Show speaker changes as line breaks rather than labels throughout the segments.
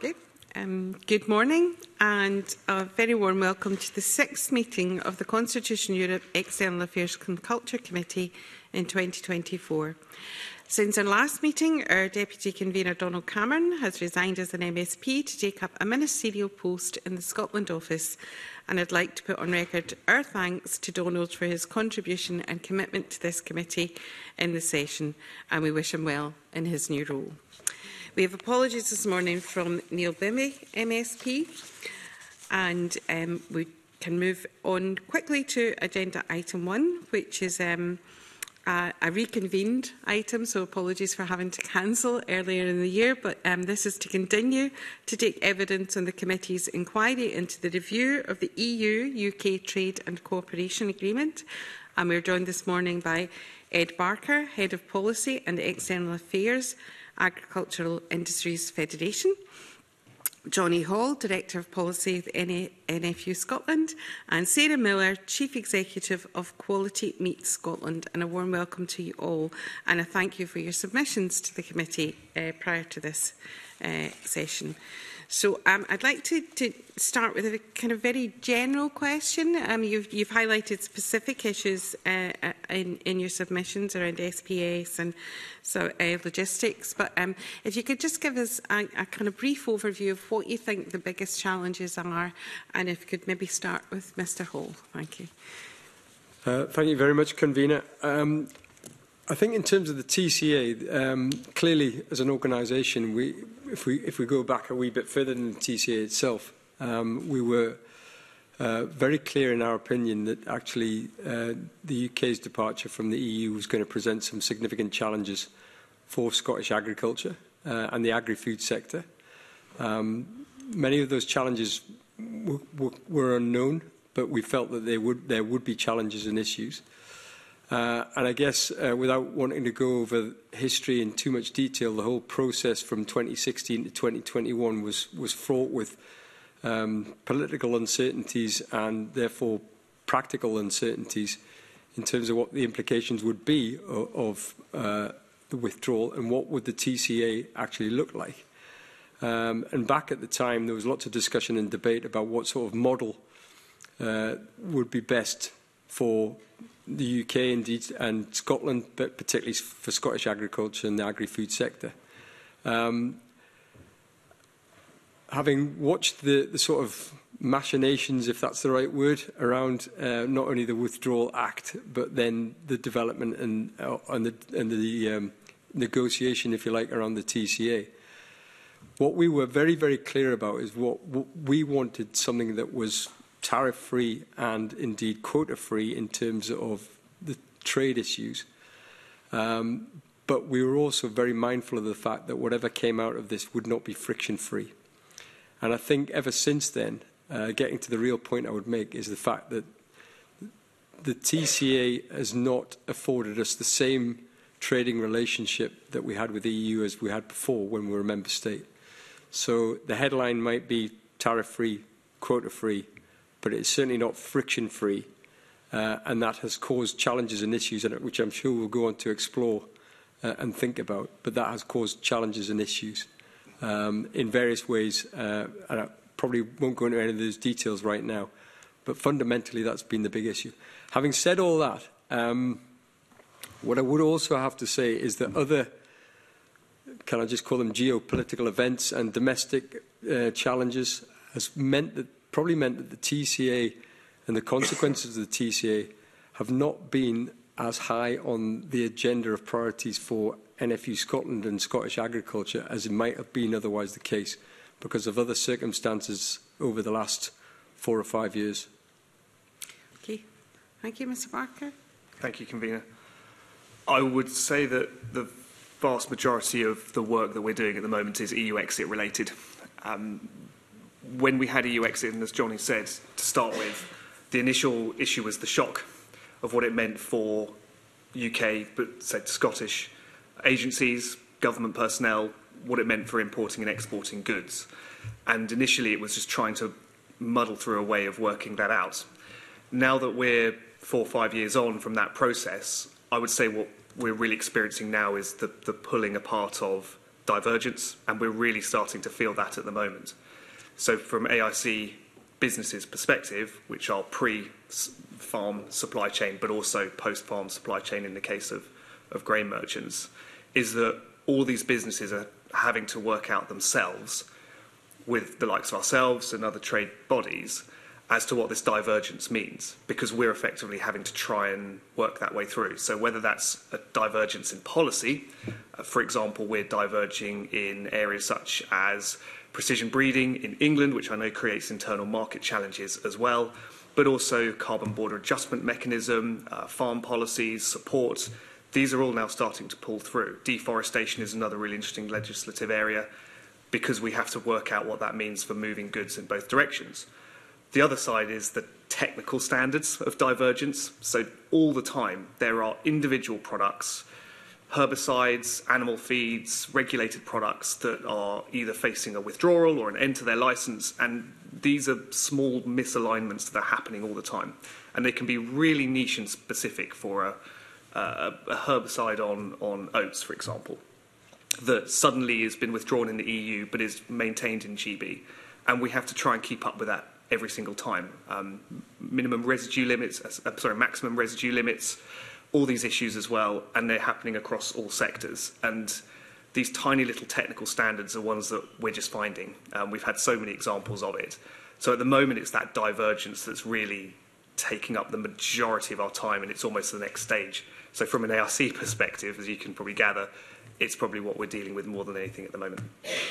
Okay. Good morning and a very warm welcome to the 6th meeting of the Constitution Europe External Affairs and Culture Committee in 2024. Since our last meeting, our Deputy Convener Donald Cameron has resigned as an MSP to take up a ministerial post in the Scotland office, and I'd like to put on record our thanks to Donald for his contribution and commitment to this committee in the session, and we wish him well in his new role. We have apologies this morning from Neil Bimmy, MSP, and we can move on quickly to agenda item 1, which is a reconvened item, so apologies for having to cancel earlier in the year, but this is to continue to take evidence on the committee's inquiry into the review of the EU-UK Trade and Cooperation Agreement, and we're joined this morning by Ed Barker, Head of Policy and External Affairs, Agricultural Industries Federation, Johnny Hall, Director of Policy of NFU Scotland, and Sarah Miller, Chief Executive of Quality Meat Scotland. And a warm welcome to you all, and a thank you for your submissions to the committee prior to this session. So I'd like to start with a kind of very general question. You've highlighted specific issues in your submissions around SPS and logistics, but if you could just give us a kind of brief overview of what you think the biggest challenges are, and if you could maybe start with Mr. Hall. Thank you.
Thank you very much, Convener. I think in terms of the TCA, clearly as an organisation, if we go back a wee bit further than the TCA itself, we were very clear in our opinion that actually the UK's departure from the EU was going to present some significant challenges for Scottish agriculture and the agri-food sector. Many of those challenges were unknown, but we felt that there would be challenges and issues. And I guess, without wanting to go over history in too much detail, the whole process from 2016 to 2021 was fraught with political uncertainties and therefore practical uncertainties in terms of what the implications would be of the withdrawal and what would the TCA actually look like. And back at the time, there was lots of discussion and debate about what sort of model would be best for the UK indeed and Scotland, but particularly for Scottish agriculture and the agri-food sector. Having watched the sort of machinations, if that's the right word, around not only the Withdrawal Act, but then the development and the negotiation, if you like, around the TCA, what we were very, very clear about is what we wanted something that was tariff-free and indeed quota-free in terms of the trade issues. But we were also very mindful of the fact that whatever came out of this would not be friction-free. And I think ever since then, getting to the real point I would make is the fact that the TCA has not afforded us the same trading relationship that we had with the EU as we had before when we were a member state. So the headline might be tariff-free, quota-free, but it's certainly not friction-free, and that has caused challenges and issues, which I'm sure we'll go on to explore and think about, but that has caused challenges and issues in various ways, and I probably won't go into any of those details right now, but fundamentally that's been the big issue. Having said all that, what I would also have to say is that other, can I just call them geopolitical events and domestic challenges has probably meant that the TCA and the consequences of the TCA have not been as high on the agenda of priorities for NFU Scotland and Scottish agriculture as it might have been otherwise the case because of other circumstances over the last 4 or 5 years.
Okay. Thank you, Mr. Barker.
Thank you, Convener. I would say that the vast majority of the work that we're doing at the moment is EU exit related. When we had EU exit, and as Johnny said, to start with, the initial issue was the shock of what it meant for UK, but said Scottish agencies, government personnel, what it meant for importing and exporting goods. And initially it was just trying to muddle through a way of working that out. Now that we're 4 or 5 years on from that process, I would say what we're really experiencing now is the pulling apart of divergence, and we're really starting to feel that at the moment. So from AIC businesses' perspective, which are pre-farm supply chain, but also post-farm supply chain in the case of grain merchants, is that all these businesses are having to work out themselves with the likes of ourselves and other trade bodies as to what this divergence means, because we're effectively having to try and work that way through. So whether that's a divergence in policy, for example, we're diverging in areas such as precision breeding in England, which I know creates internal market challenges as well, but also carbon border adjustment mechanism, farm policies, support. These are all now starting to pull through. Deforestation is another really interesting legislative area, because we have to work out what that means for moving goods in both directions. The other side is the technical standards of divergence. So all the time there are individual products, herbicides, animal feeds, regulated products that are either facing a withdrawal or an end to their license, and these are small misalignments that are happening all the time. And they can be really niche and specific for a herbicide on oats, for example, that suddenly has been withdrawn in the EU but is maintained in GB. And we have to try and keep up with that every single time. Maximum residue limits, all these issues as well, and they're happening across all sectors. And these tiny little technical standards are ones that we're just finding. We've had so many examples of it. So at the moment, it's that divergence that's really taking up the majority of our time, and it's almost the next stage. So from an ARC perspective, as you can probably gather, it's probably what we're dealing with more than anything at the moment.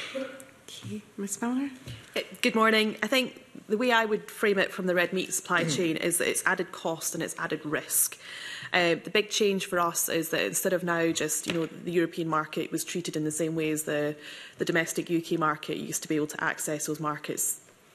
Okay, Ms Miller.
Good morning. I think the way I would frame it from the red meat supply chain is that it's added cost and it's added risk. The big change for us is that instead of now just, the European market was treated in the same way as the domestic UK market, you used to be able to access those markets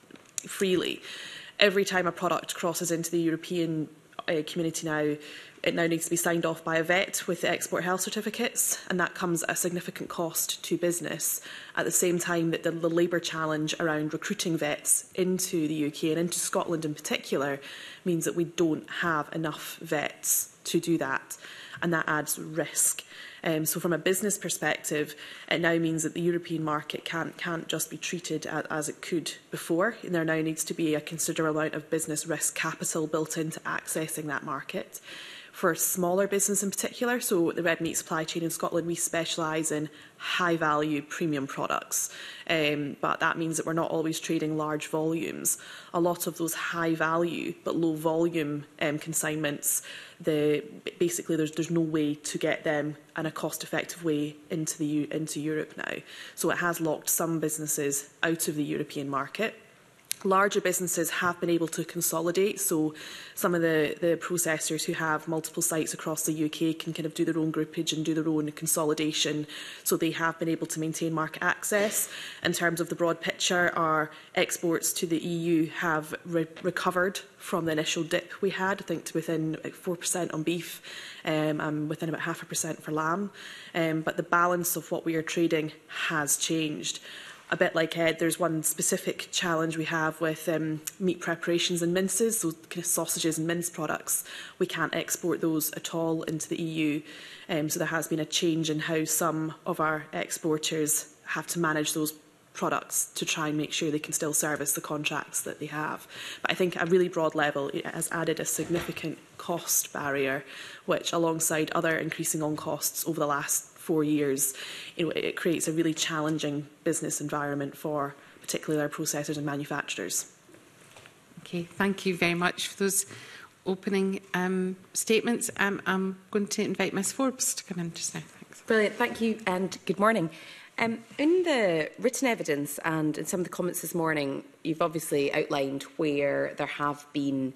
freely. Every time a product crosses into the European community now, it now needs to be signed off by a vet with the export health certificates, and that comes at a significant cost to business, at the same time that the labour challenge around recruiting vets into the UK and into Scotland in particular means that we don't have enough vets to do that, and that adds risk. So from a business perspective, it now means that the European market can't just be treated as it could before. And there now needs to be a considerable amount of business risk capital built into accessing that market. For smaller business in particular, so the red meat supply chain in Scotland, we specialise in high-value premium products, but that means that we're not always trading large volumes. A lot of those high-value but low-volume consignments, basically there's no way to get them in a cost-effective way into Europe now. So it has locked some businesses out of the European market. Larger businesses have been able to consolidate, so some of the processors who have multiple sites across the UK can kind of do their own groupage and do their own consolidation, so they have been able to maintain market access. In terms of the broad picture, our exports to the EU have recovered from the initial dip we had, I think to within 4% on beef and within about 0.5% for lamb, but the balance of what we are trading has changed. A bit like Ed, there's one specific challenge we have with meat preparations and minces, so kind of sausages and mince products. We can't export those at all into the EU. So there has been a change in how some of our exporters have to manage those products to try and make sure they can still service the contracts that they have. But I think at a really broad level, it has added a significant cost barrier, which alongside other increasing on costs over the last 4 years, it creates a really challenging business environment for particularly our processors and manufacturers.
Okay, thank you very much for those opening statements. I'm going to invite Ms Forbes to come in just now. Thanks.
Brilliant, thank you and good morning. In the written evidence and in some of the comments this morning, you've obviously outlined where there have been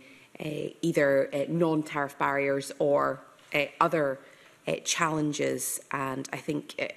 either non-tariff barriers or other challenges, and I think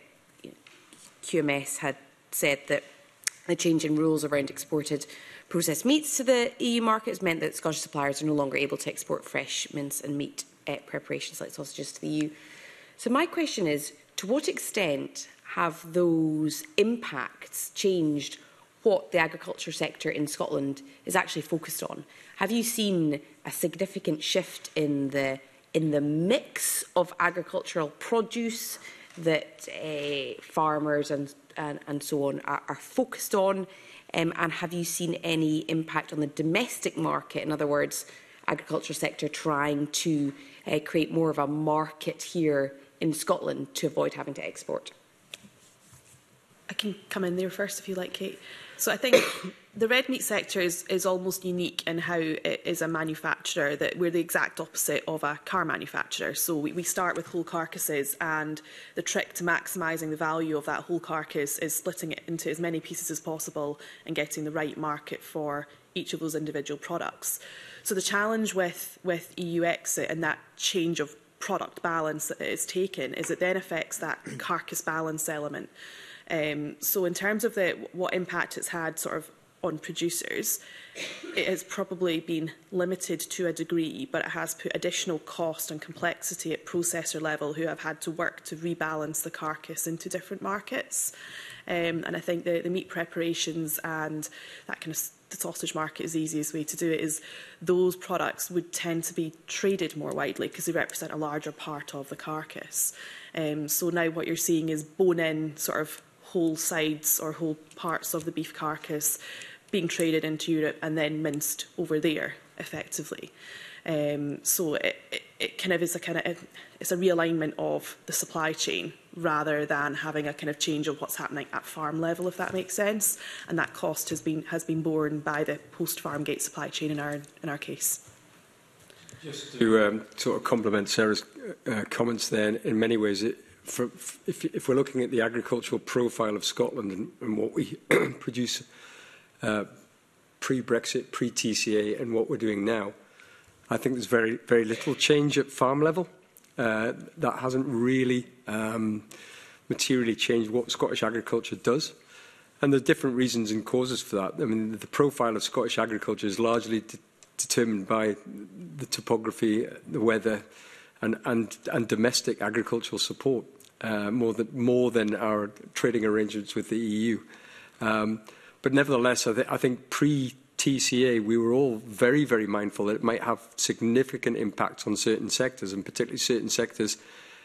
QMS had said that the change in rules around exported processed meats to the EU market has meant that Scottish suppliers are no longer able to export fresh mince and meat preparations like sausages to the EU. So my question is, to what extent have those impacts changed what the agriculture sector in Scotland is actually focused on? Have you seen a significant shift in the mix of agricultural produce that farmers and so on are focused on? And have you seen any impact on the domestic market? In other words, agriculture sector trying to create more of a market here in Scotland to avoid having to export?
I can come in there first if you like, Kate. So I think the red meat sector is almost unique in how it is a manufacturer, that we're the exact opposite of a car manufacturer. So we start with whole carcasses, and the trick to maximising the value of that whole carcass is splitting it into as many pieces as possible and getting the right market for each of those individual products. So the challenge with EU exit and that change of product balance that it is taken is it then affects that carcass balance element. So in terms of what impact it's had sort of on producers, it has probably been limited to a degree, but it has put additional cost and complexity at processor level who have had to work to rebalance the carcass into different markets. And I think the meat preparations and that kind of the sausage market is the easiest way to do it, is those products would tend to be traded more widely because they represent a larger part of the carcass. So now what you're seeing is bone-in sort of whole sides or whole parts of the beef carcass being traded into Europe and then minced over there effectively. So it kind of is it's a realignment of the supply chain rather than having a kind of change of what's happening at farm level, if that makes sense. And that cost has been borne by the post-farm gate supply chain in our case.
Just to sort of complement Sarah's comments there, in many ways, if we're looking at the agricultural profile of Scotland and what we produce pre-Brexit, pre-TCA, and what we're doing now, I think there's very, very little change at farm level. That hasn't really materially changed what Scottish agriculture does. And there's different reasons and causes for that. I mean, the profile of Scottish agriculture is largely determined by the topography, the weather, and domestic agricultural support, more than our trading arrangements with the EU. But nevertheless, I think pre-TCA, we were all very, very mindful that it might have significant impacts on certain sectors, and particularly certain sectors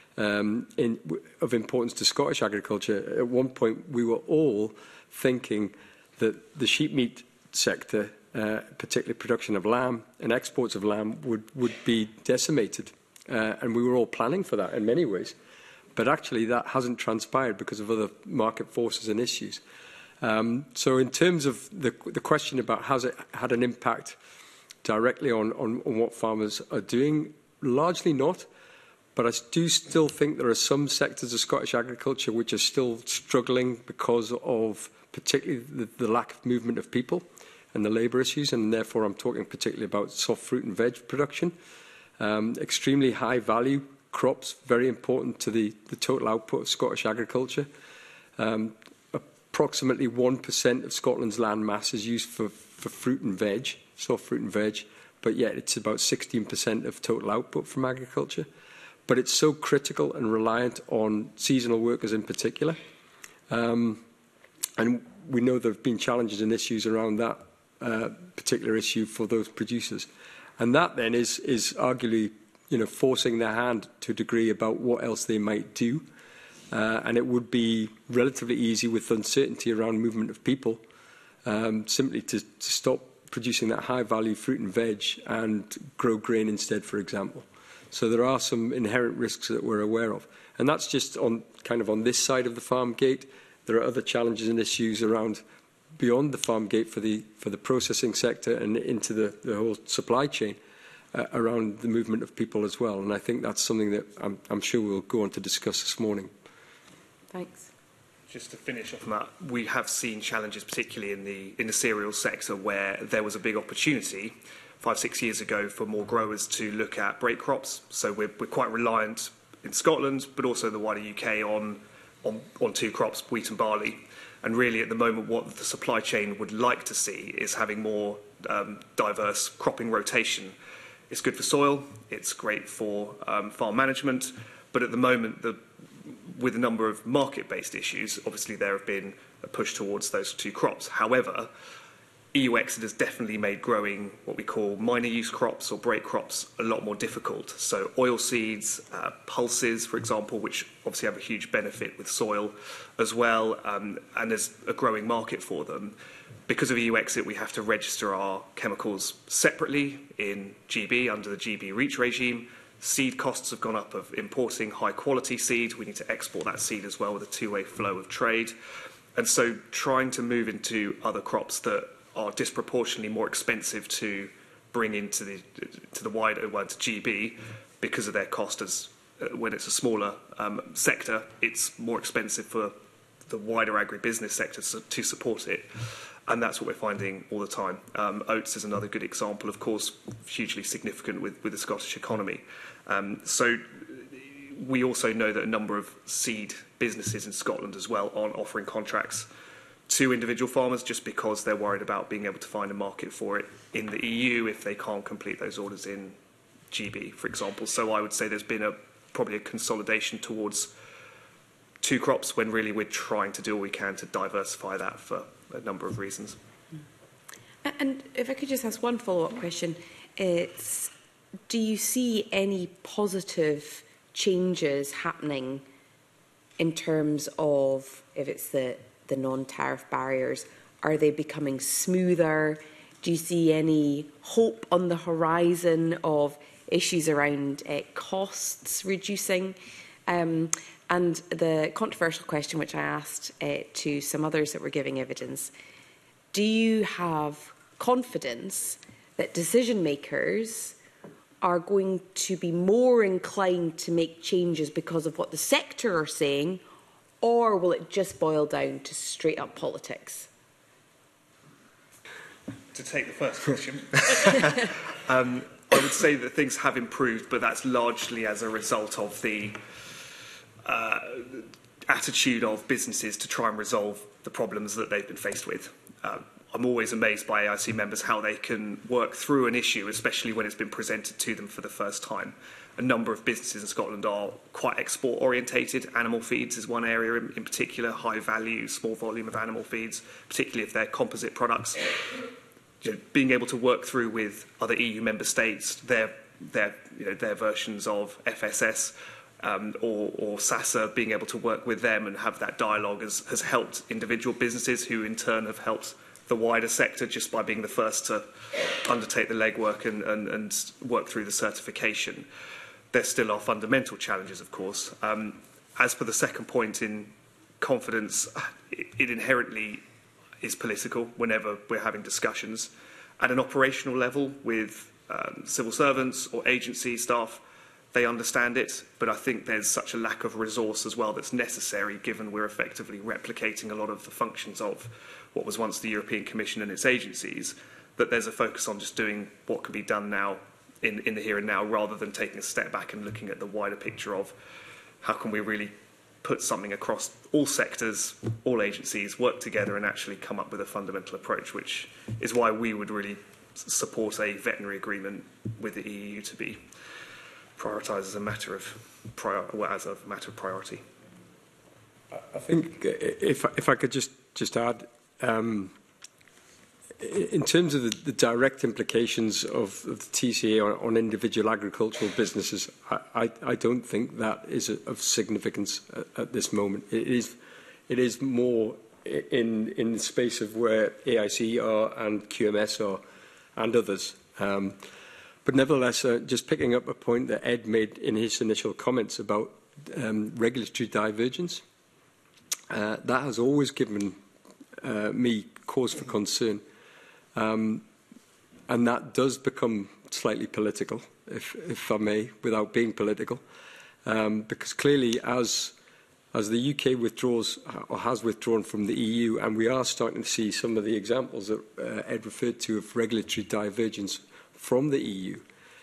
of importance to Scottish agriculture. At one point, we were all thinking that the sheep meat sector, particularly production of lamb and exports of lamb, would be decimated. And we were all planning for that in many ways. But actually, that hasn't transpired because of other market forces and issues. So in terms of the question about has it had an impact directly on what farmers are doing, largely not. But I do still think there are some sectors of Scottish agriculture which are still struggling because of particularly the lack of movement of people and the labour issues. And therefore, I'm talking particularly about soft fruit and veg production. Extremely high value crops, very important to the total output of Scottish agriculture. Approximately 1% of Scotland's land mass is used for fruit and veg, soft fruit and veg, but yet it's about 16% of total output from agriculture. But it's so critical and reliant on seasonal workers in particular. And we know there have been challenges and issues around that particular issue for those producers. And that then is arguably, forcing their hand to a degree about what else they might do. And it would be relatively easy with uncertainty around movement of people, simply to stop producing that high-value fruit and veg and grow grain instead, for example. So there are some inherent risks that we're aware of. And that's just on this side of the farm gate. There are other challenges and issues around beyond the farm gate for the processing sector and into the whole supply chain around the movement of people as well. And I think that's something that I'm sure we'll go on to discuss this morning.
Thanks.
Just to finish off on that, we have seen challenges, particularly in the cereal sector, where there was a big opportunity 5-6 years ago for more growers to look at break crops. So we're quite reliant in Scotland, but also the wider UK on two crops, wheat and barley. And really, at the moment, what the supply chain would like to see is having more diverse cropping rotation. It's good for soil, it's great for farm management, but at the moment, with a number of market-based issues, obviously there have been a push towards those two crops. However, EU exit has definitely made growing what we call minor use crops or break crops a lot more difficult. So oilseeds, pulses, for example, which obviously have a huge benefit with soil as well, and there's a growing market for them. Because of EU exit, we have to register our chemicals separately in GB under the GB REACH regime. Seed costs have gone up of importing high-quality seed. We need to export that seed as well with a two-way flow of trade. And so trying to move into other crops that are disproportionately more expensive to bring into the wider to GB because of their cost as when it's a smaller sector, it's more expensive for the wider agribusiness sector to support it. And that's what we're finding all the time. Oats is another good example, of course, hugely significant with the Scottish economy. So we also know that a number of seed businesses in Scotland as well aren't offering contracts to individual farmers just because they're worried about being able to find a market for it in the EU if they can't complete those orders in GB, for example. So I would say there's been probably a consolidation towards two crops when really we're trying to do all we can to diversify that for a number of reasons.
And if I could just ask one follow-up question, it's, do you see any positive changes happening in terms of, if it's the non-tariff barriers, are they becoming smoother? Do you see any hope on the horizon of issues around costs reducing? And the controversial question which I asked to some others that were giving evidence, do you have confidence that decision makers are going to be more inclined to make changes because of what the sector are saying, or will it just boil down to straight up politics?
To take the first question, I would say that things have improved, but that's largely as a result of the attitude of businesses to try and resolve the problems that they've been faced with. I'm always amazed by AIC members how they can work through an issue, especially when it's been presented to them for the first time. A number of businesses in Scotland are quite export orientated. Animal feeds is one area in particular, high value, small volume of animal feeds, particularly if they're composite products. You know, being able to work through with other EU member states, their versions of FSS or SASA, being able to work with them and have that dialogue has helped individual businesses who in turn have helped the wider sector just by being the first to undertake the legwork and work through the certification. There still are fundamental challenges, of course. As for the second point in confidence, it inherently is political whenever we're having discussions. At an operational level with civil servants or agency staff, they understand it, but I think there's such a lack of resource as well that's necessary, given we're effectively replicating a lot of the functions of what was once the European Commission and its agencies, that there's a focus on just doing what can be done now in the here and now, rather than taking a step back and looking at the wider picture of how can we really put something across all sectors, all agencies, work together and actually come up with a fundamental approach, which is why we would really support a veterinary agreement with the EU to be prioritised as a matter of priority.
I think if I could just add, in terms of the direct implications of the TCA on individual agricultural businesses, I don't think that is of significance at this moment. It is more in the space of where AIC are and QMS are and others. But nevertheless, just picking up a point that Ed made in his initial comments about regulatory divergence, that has always given me cause for concern. And that does become slightly political, if I may, without being political. Because clearly, as the UK withdraws or has withdrawn from the EU, and we are starting to see some of the examples that Ed referred to of regulatory divergence from the EU,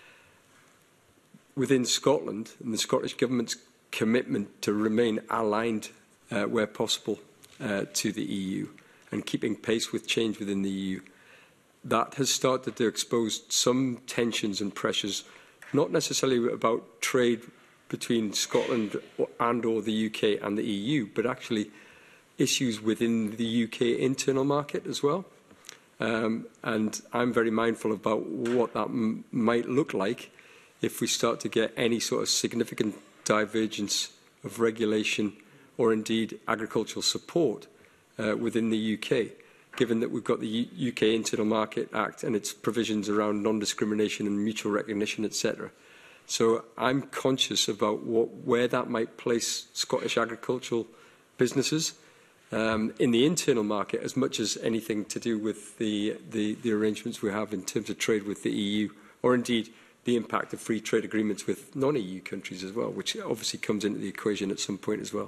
within Scotland and the Scottish Government's commitment to remain aligned where possible to the EU and keeping pace with change within the EU, that has started to expose some tensions and pressures, not necessarily about trade between Scotland or the UK and the EU, but actually issues within the UK internal market as well. And I'm very mindful about what that might look like if we start to get any sort of significant divergence of regulation or indeed agricultural support within the UK, given that we've got the UK Internal Market Act and its provisions around non-discrimination and mutual recognition, etc. So I'm conscious about where that might place Scottish agricultural businesses in the internal market as much as anything to do with the arrangements we have in terms of trade with the EU, or indeed the impact of free trade agreements with non-EU countries as well, which obviously comes into the equation at some point as well.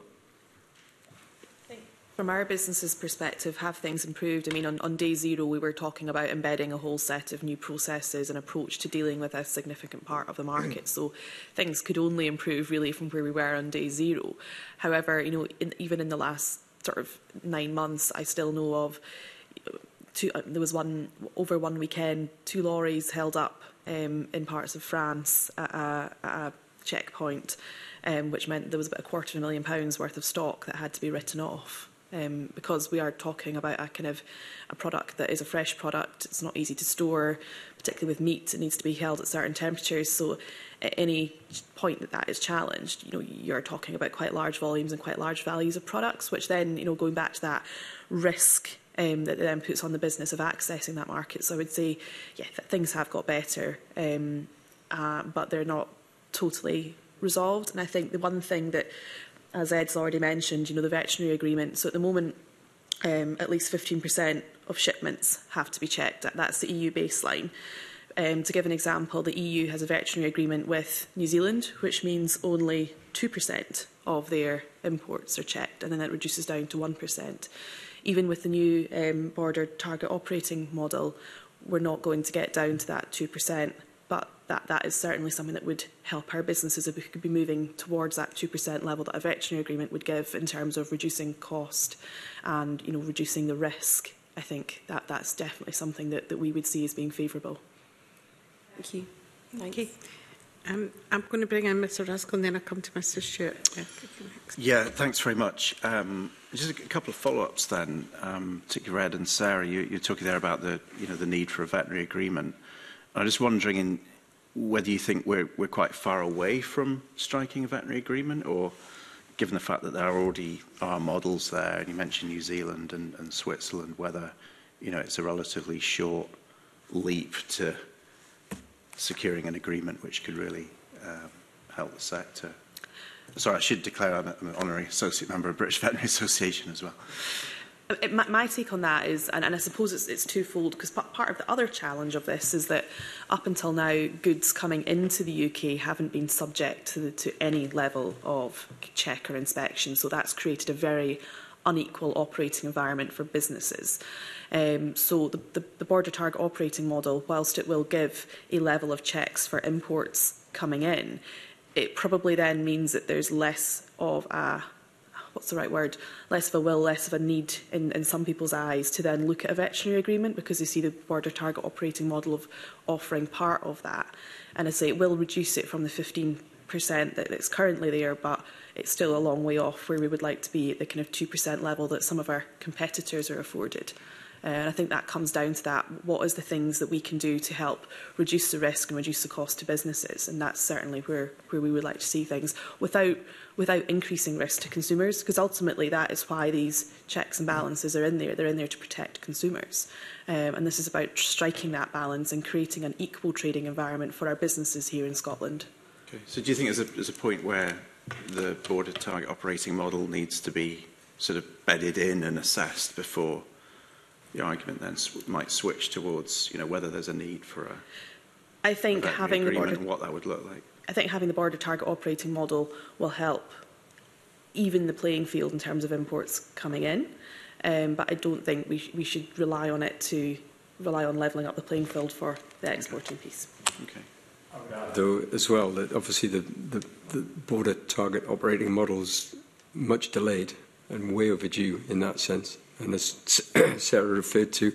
From our business's perspective, have things improved? I mean, on day zero, we were talking about embedding a whole set of new processes and approach to dealing with a significant part of the market. So things could only improve really from where we were on day zero. However, you know, even in the last sort of 9 months, I still know of there was over one weekend, 2 lorries held up in parts of France at a checkpoint, which meant there was about £250,000 worth of stock that had to be written off. Because we are talking about a product that is a fresh product. It's not easy to store, particularly with meat. It needs to be held at certain temperatures. So at any point that is challenged, you know, you're talking about quite large volumes and quite large values of products, which then, you know, going back to that risk that it then puts on the business of accessing that market. So I would say, yeah, things have got better, but they're not totally resolved. And I think the one thing that, as Ed's already mentioned, you know, the veterinary agreement. So at the moment, at least 15% of shipments have to be checked. That's the EU baseline. To give an example, the EU has a veterinary agreement with New Zealand, which means only 2% of their imports are checked, and then that reduces down to 1%. Even with the new border target operating model, we're not going to get down to that 2%. But that is certainly something that would help our businesses if we could be moving towards that 2% level that a veterinary agreement would give in terms of reducing cost and, you know, reducing the risk. I think that's definitely something that we would see as being favourable. Thank you.
Thank you. I'm going to bring in Mr. Ruskell and then I'll come to Mr. Stewart.
Yeah, thanks very much. Just a couple of follow-ups then, particularly Red and Sarah. You're talking there about the need for a veterinary agreement. I'm just wondering whether you think we're quite far away from striking a veterinary agreement, or given the fact that there already are models there, and you mentioned New Zealand and Switzerland, whether, you know, it's a relatively short leap to securing an agreement which could really help the sector. Sorry, I should declare I'm an honorary associate member of the British Veterinary Association as well.
My take on that is, and I suppose it's twofold, because part of the other challenge of this is that up until now, goods coming into the UK haven't been subject to any level of check or inspection. So that's created a very unequal operating environment for businesses. So the border target operating model, whilst it will give a level of checks for imports coming in, it probably then means that there's less of a less of a will, less of a need in some people's eyes to then look at a veterinary agreement, because they see the border target operating model of offering part of that. And I say it will reduce it from the 15% that it's currently there, but it's still a long way off where we would like to be at the kind of 2% level that some of our competitors are afforded. And I think that comes down to that. What is the things that we can do to help reduce the risk and reduce the cost to businesses? And that's certainly where we would like to see things without increasing risk to consumers, because ultimately that is why these checks and balances are in there. They're in there to protect consumers. And this is about striking that balance and creating an equal trading environment for our businesses here in Scotland.
Okay. So do you think there's a point where the border target operating model needs to be sort of bedded in and assessed before the argument then might switch towards, you know, whether there's a need for
I think having the border,
and what that would look like?
I think having the border target operating model will help even the playing field in terms of imports coming in. But I don't think we should rely on levelling up the playing field for the exporting piece.
Okay.
Though as well, that obviously the border target operating model is much delayed and way overdue in that sense. And as Sarah referred to,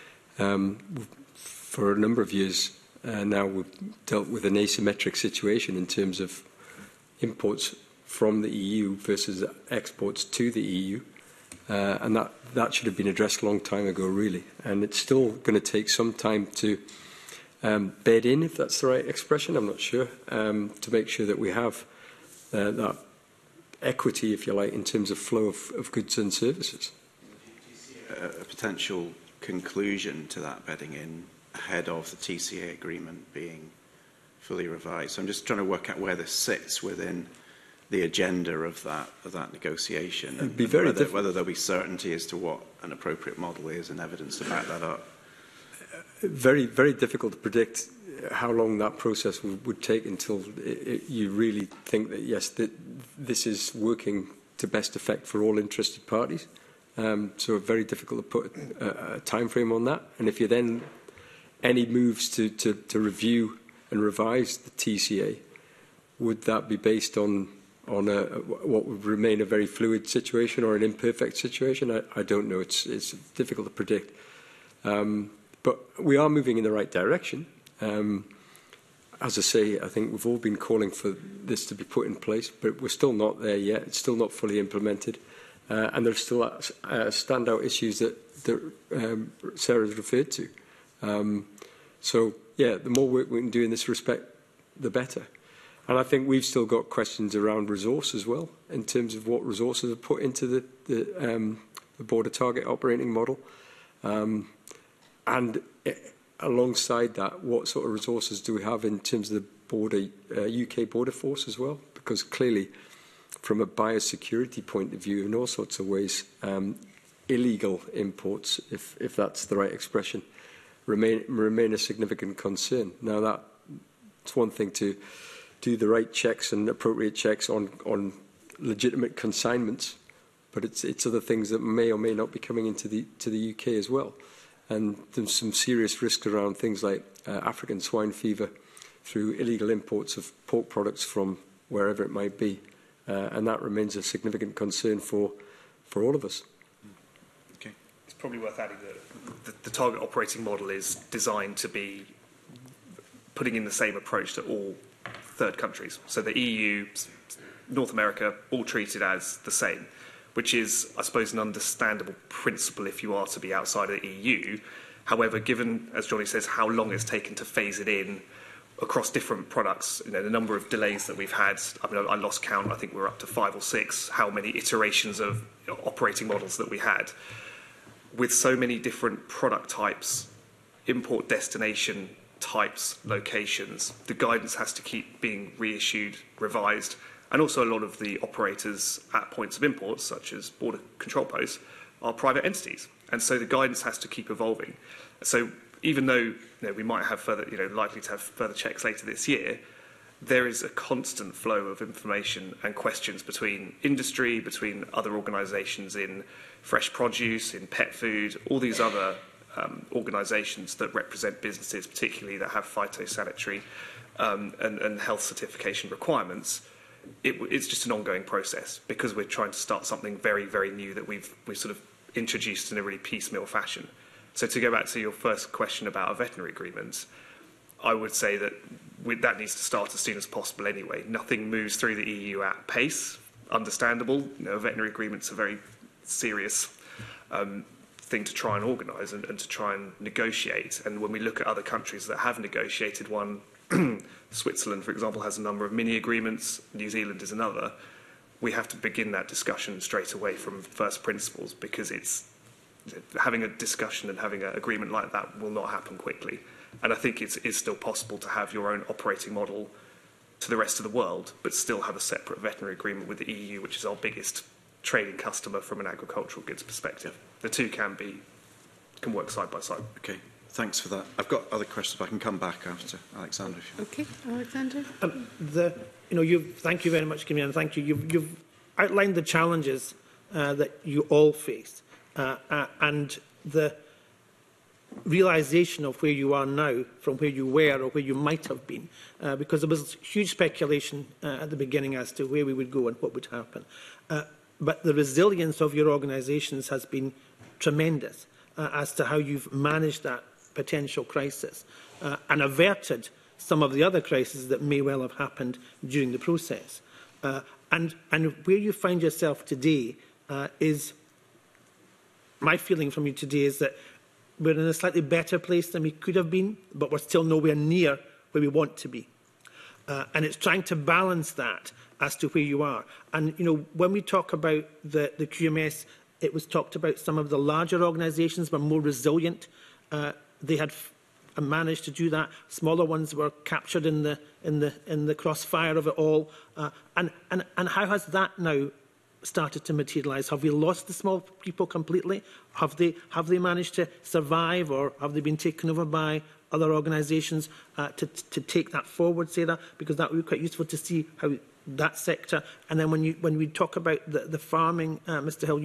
for a number of years now we've dealt with an asymmetric situation in terms of imports from the EU versus exports to the EU. And that should have been addressed a long time ago, really. And it's still going to take some time to bed in, if that's the right expression, I'm not sure, to make sure that we have that equity, if you like, in terms of flow of goods and services.
A potential conclusion to that bedding in ahead of the TCA agreement being fully revised. So I'm just trying to work out where this sits within the agenda of that negotiation.
It'd be very
whether there'll be certainty as to what an appropriate model is and evidence to back that up.
Very, very difficult to predict how long that process would take until you really think that, yes, that this is working to best effect for all interested parties. So very difficult to put a time frame on that. And if you then any moves to review and revise the TCA, would that be based on what would remain a very fluid situation or an imperfect situation? I don't know. It's difficult to predict. But we are moving in the right direction. As I say, I think we've all been calling for this to be put in place, but we're still not there yet. It's still not fully implemented. And there's still standout issues that Sarah's referred to. So, yeah, the more work we can do in this respect, the better. And I think we've still got questions around resource as well, in terms of what resources are put into the border target operating model. And alongside that, what sort of resources do we have in terms of the UK border force as well? Because clearly, from a biosecurity point of view, in all sorts of ways, illegal imports, if that's the right expression, remain a significant concern. Now, that's one thing to do the right checks and appropriate checks on legitimate consignments, but it's other things that may or may not be coming into the UK as well. And there's some serious risk around things like African swine fever through illegal imports of pork products from wherever it might be. And that remains a significant concern for all of us.
Okay.
It's probably worth adding that the target operating model is designed to be putting in the same approach to all third countries. So the EU, North America, all treated as the same, which is, I suppose, an understandable principle if you are to be outside of the EU. However, given, as Johnny says, how long it's taken to phase it in across different products, the number of delays that we've had, I mean, I lost count, I think we're up to 5 or 6, how many iterations of operating models that we had. With so many different product types, import destination types, locations, the guidance has to keep being reissued, revised, and also a lot of the operators at points of import, such as border control posts, are private entities. And so the guidance has to keep evolving. So even though we might have further, likely to have further checks later this year, there is a constant flow of information and questions between industry, between other organisations in fresh produce, in pet food, all these other organisations that represent businesses, particularly that have phytosanitary and health certification requirements. It's just an ongoing process because we're trying to start something very, very new that we've sort of introduced in a really piecemeal fashion. So to go back to your first question about a veterinary agreement, I would say that that needs to start as soon as possible anyway. Nothing moves through the EU at pace, understandable. Veterinary agreements are a very serious thing to try and organise and to try and negotiate. And when we look at other countries that have negotiated one, Switzerland, for example, has a number of mini agreements, New Zealand is another, we have to begin that discussion straight away from first principles because having a discussion and having an agreement like that will not happen quickly. And I think it is still possible to have your own operating model to the rest of the world, but still have a separate veterinary agreement with the EU, which is our biggest trading customer from an agricultural goods perspective. The two can work side by side.
Okay, thanks for that. I've got other questions, but I can come back after Alexander.
Okay, Alexander.
Thank you very much, Camille, and thank you. You've outlined the challenges that you all face and the realisation of where you are now from where you were or where you might have been, because there was huge speculation at the beginning as to where we would go and what would happen. But the resilience of your organisations has been tremendous as to how you've managed that potential crisis and averted some of the other crises that may well have happened during the process. And where you find yourself today is my feeling from you today is that we're in a slightly better place than we could have been, but we're still nowhere near where we want to be. And it's trying to balance that as to where you are. And, you know, when we talk about the QMS, it was talked about some of the larger organisations were more resilient. They had managed to do that. Smaller ones were captured in the crossfire of it all. And how has that now started to materialise? Have we lost the small people completely? Have they managed to survive, or have they been taken over by other organisations to take that forward, say that? Because that would be quite useful to see how that sector. And then when we talk about the farming, Mr Hill,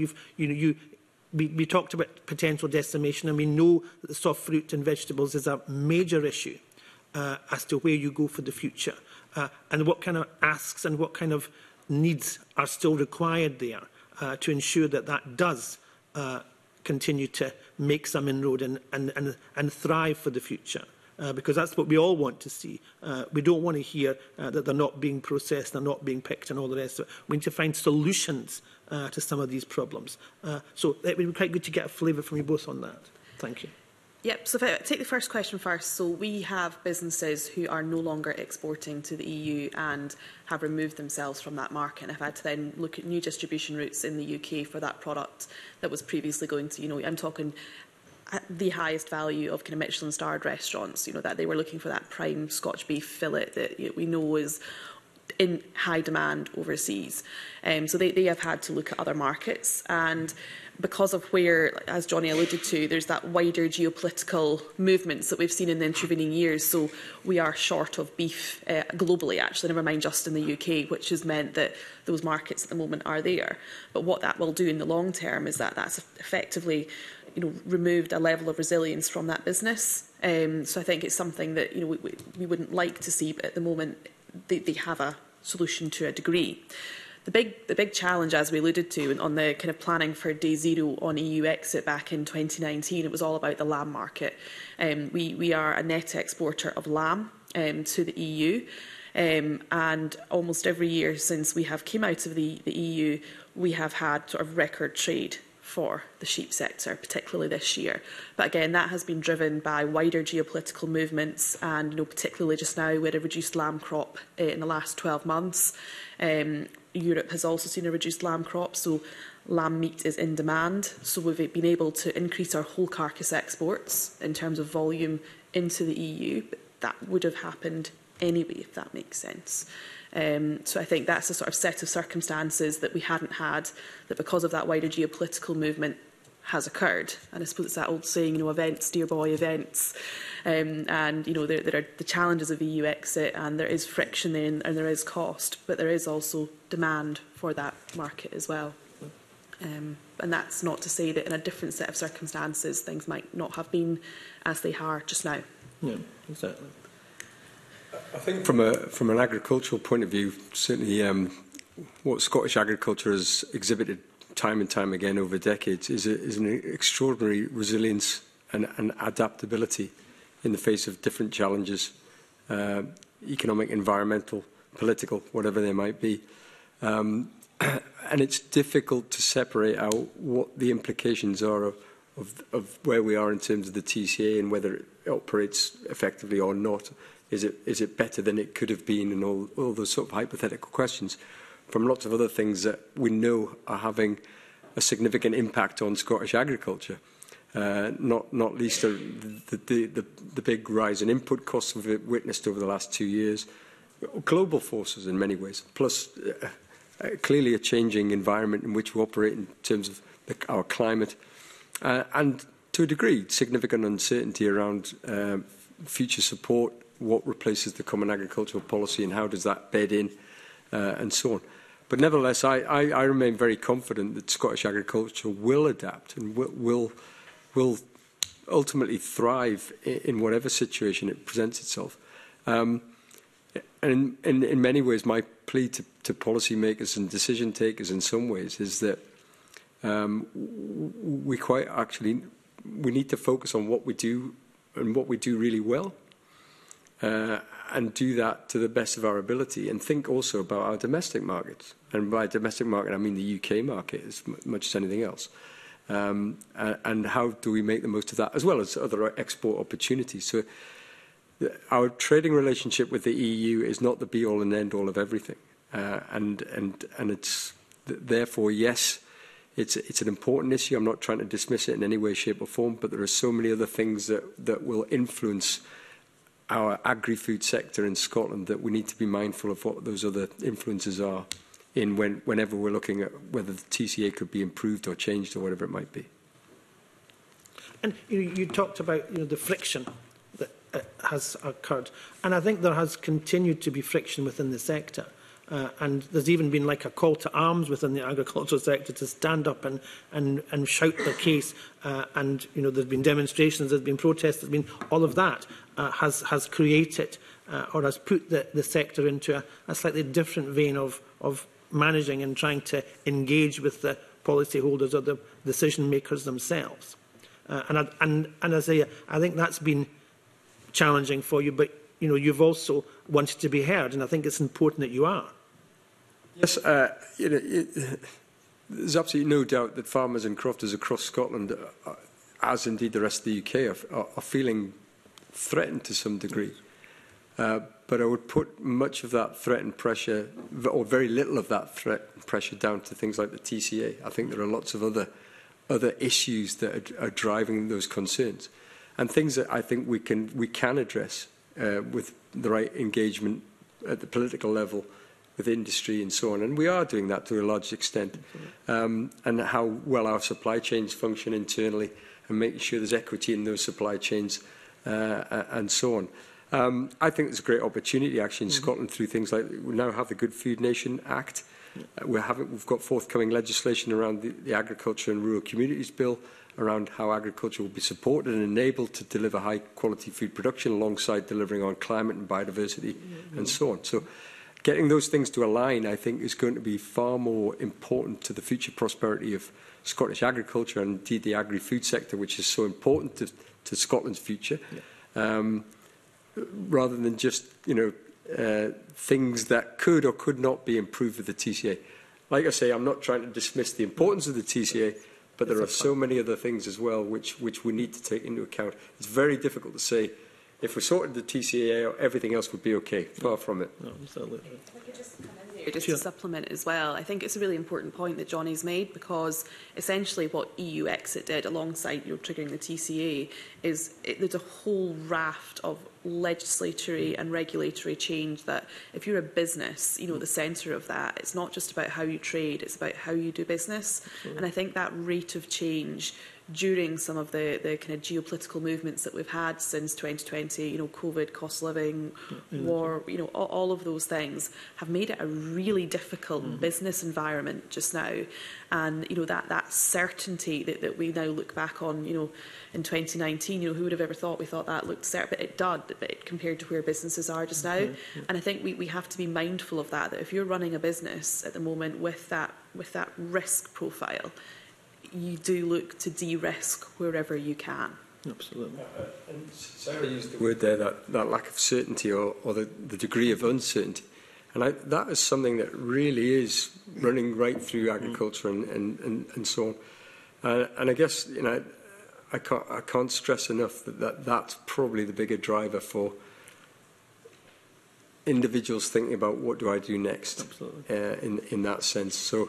we talked about potential decimation, and we know that the soft fruit and vegetables is a major issue as to where you go for the future, and what kind of asks and what kind of needs are still required there to ensure that that does continue to make some inroad and thrive for the future. Because that's what we all want to see. We don't want to hear that they're not being processed, they're not being picked and all the rest of it. We need to find solutions to some of these problems. So it would be quite good to get a flavour from you both on that. Thank you.
Yep, so if I take the first question first, so we have businesses who are no longer exporting to the EU and have removed themselves from that market and have had to then look at new distribution routes in the UK for that product that was previously going to, you know, I'm talking the highest value of kind of Michelin-starred restaurants, you know, that they were looking for that prime Scotch beef fillet that we know is in high demand overseas. So they have had to look at other markets, and because of where, as Johnny alluded to, there's that wider geopolitical movements that we've seen in the intervening years. So we are short of beef globally, actually, never mind just in the UK, which has meant that those markets at the moment are there. But what that will do in the long term is that that's effectively, you know, removed a level of resilience from that business. So I think it's something that, you know, we wouldn't like to see, but at the moment they have a solution to a degree. The big challenge, as we alluded to, on the kind of planning for day zero on EU exit back in 2019, it was all about the lamb market. We are a net exporter of lamb to the EU, and almost every year since we have came out of the EU, we have had sort of record trade for the sheep sector, particularly this year. But again, that has been driven by wider geopolitical movements, and, you know, particularly just now with a reduced lamb crop in the last 12 months. Europe has also seen a reduced lamb crop, so lamb meat is in demand. So we've been able to increase our whole carcass exports in terms of volume into the EU, but that would have happened anyway, if that makes sense. So I think that's a sort of set of circumstances that we hadn't had, that because of that wider geopolitical movement has occurred. And I suppose it's that old saying, you know, events, dear boy, events. And, you know, there are the challenges of EU exit, and there is friction there, and there is cost, but there is also demand for that market as well. And that's not to say that in a different set of circumstances, things might not have been as they are just now.
Yeah, exactly.
I think from an agricultural point of view, certainly what Scottish agriculture has exhibited time and time again over decades is an extraordinary resilience and adaptability in the face of different challenges, economic, environmental, political, whatever they might be. And it's difficult to separate out what the implications are of where we are in terms of the TCA and whether it operates effectively or not. Is it better than it could have been, and all those sort of hypothetical questions, from lots of other things that we know are having a significant impact on Scottish agriculture. Not least the big rise in input costs we've witnessed over the last 2 years, global forces in many ways, plus clearly a changing environment in which we operate in terms of our climate, and to a degree significant uncertainty around future support. What replaces the Common Agricultural Policy and how does that bed in, and so on. But nevertheless, I remain very confident that Scottish agriculture will adapt and will ultimately thrive in whatever situation it presents itself. And in many ways, my plea to policymakers and decision takers in some ways is that we need to focus on what we do and what we do really well. And do that to the best of our ability, and think also about our domestic markets. And by domestic market, I mean the UK market as much as anything else. and how do we make the most of that, as well as other export opportunities. So our trading relationship with the EU is not the be-all and end-all of everything. And it's therefore, yes, it's an important issue. I'm not trying to dismiss it in any way, shape or form, but there are so many other things that will influence our agri-food sector in Scotland that we need to be mindful of what those other influences are whenever we're looking at whether the TCA could be improved or changed or whatever it might be.
And you talked about the friction that has occurred, and I think there has continued to be friction within the sector. And there's even been like a call to arms within the agricultural sector to stand up and shout their case. And there's been demonstrations, there's been protests, there's been all of that has created or has put the sector into a slightly different vein of managing and trying to engage with the policyholders or the decision makers themselves. And as I say, I think that's been challenging for you, but you've also wanted to be heard, and I think it's important that you are.
Yes, there's absolutely no doubt that farmers and crofters across Scotland, as indeed the rest of the UK, are feeling threatened to some degree. But I would put much of that threat and pressure, or very little of that threat and pressure, down to things like the TCA. I think there are lots of other issues that are driving those concerns, and things that I think we can address with the right engagement at the political level, with industry and so on. And we are doing that to a large extent. And how well our supply chains function internally and making sure there's equity in those supply chains and so on. I think there's a great opportunity actually in Scotland through things like we now have the Good Food Nation Act. We've got forthcoming legislation around the Agriculture and Rural Communities Bill around how agriculture will be supported and enabled to deliver high quality food production alongside delivering on climate and biodiversity and so on. So getting those things to align, I think, is going to be far more important to the future prosperity of Scottish agriculture and indeed the agri-food sector, which is so important to Scotland's future, rather than just things that could or could not be improved with the TCA. Like I say, I'm not trying to dismiss the importance of the TCA, but there are so many other things as well which we need to take into account. It's very difficult to say if we sorted the TCA out, everything else would be okay. Far from it.
No, absolutely.
If I could just come in there just to supplement as well, I think it's a really important point that Johnny's made, because essentially what EU exit did alongside triggering the TCA is there's a whole raft of legislatory and regulatory change that if you're a business, the centre of that, it's not just about how you trade, it's about how you do business. And I think that rate of change during some of the kind of geopolitical movements that we've had since 2020, COVID, cost of living, war, all of those things have made it a really difficult business environment just now. And, that certainty that we now look back on, in 2019, who would have ever thought that looked certain, but it did, compared to where businesses are just now. And I think we have to be mindful of that if you're running a business at the moment with that risk profile, you do look to de-risk wherever you can.
Absolutely.
And Sarah used the word there, that lack of certainty or the degree of uncertainty. And that is something that really is running right through agriculture and so on. And I guess, I can't stress enough that's probably the bigger driver for individuals thinking about what do I do next in that sense. So,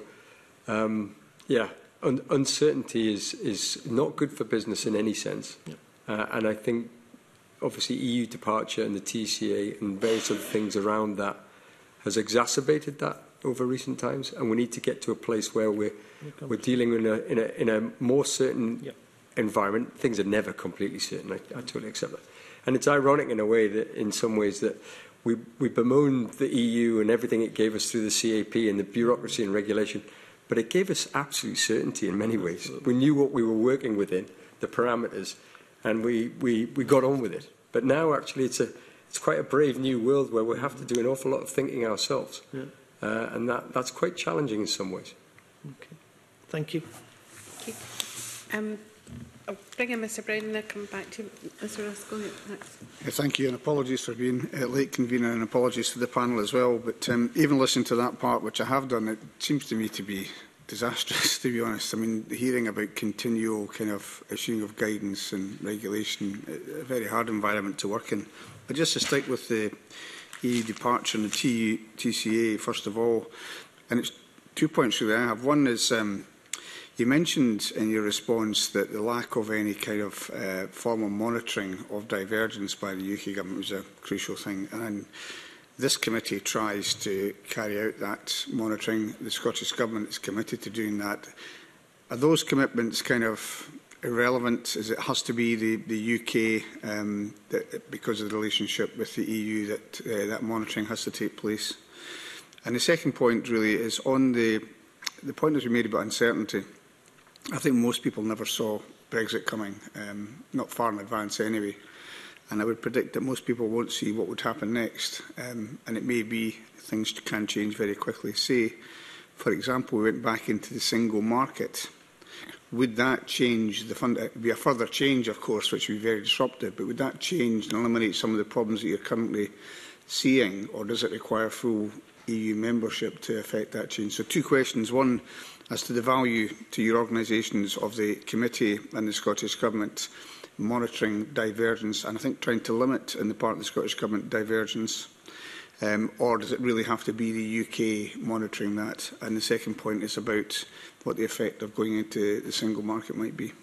uncertainty is not good for business in any sense. And I think, obviously, EU departure and the TCA and various other things around that has exacerbated that over recent times. And we need to get to a place where we're dealing in a more certain environment. Things are never completely certain. I totally accept that. And it's ironic in a way that, in some ways, that we bemoan the EU and everything it gave us through the CAP and the bureaucracy and regulation. But it gave us absolute certainty in many ways. We knew what we were working within, the parameters, and we got on with it. But now, actually, it's quite a brave new world where we have to do an awful lot of thinking ourselves. And that's quite challenging in some ways.
Okay. Thank you.
Okay. I'll bring in Mr Brown and I'll come back to Mr Ruskell next.
Thank you, and apologies for being late, convener, and apologies to the panel as well. But even listening to that part, which I have done, it seems to me to be disastrous, to be honest. I mean, hearing about continual kind of issuing of guidance and regulation, a very hard environment to work in. But just to stick with the EU departure and the TCA, first of all, and it's 2 points really I have. One is you mentioned in your response that the lack of any kind of formal monitoring of divergence by the UK government was a crucial thing. And this committee tries to carry out that monitoring. The Scottish Government is committed to doing that. Are those commitments kind of irrelevant? As it has to be the UK, because of the relationship with the EU, that that monitoring has to take place? And the second point really is on the point that you made about uncertainty. I think most people never saw Brexit coming, not far in advance anyway. And I would predict that most people won't see what would happen next. And it may be things can change very quickly. Say, for example, we went back into the single market. Would that change the fund? It would be a further change, of course, which would be very disruptive. But would that change and eliminate some of the problems that you're currently seeing? Or does it require full EU membership to effect that change? So 2 questions. One, as to the value to your organisations of the committee and the Scottish Government monitoring divergence, and I think trying to limit in the part of the Scottish Government divergence, or does it really have to be the UK monitoring that? And the second point is about what the effect of going into the single market might be.